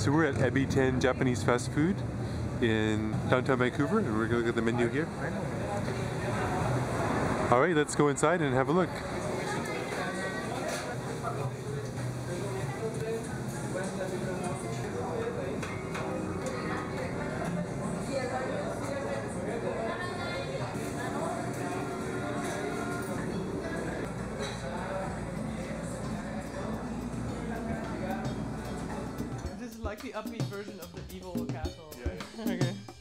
So we're at Ebi 10 Japanese fast food in downtown Vancouver, and we're going to look at the menu here. All right, let's go inside and have a look. This is like the upbeat version of the evil castle. Yeah. Okay.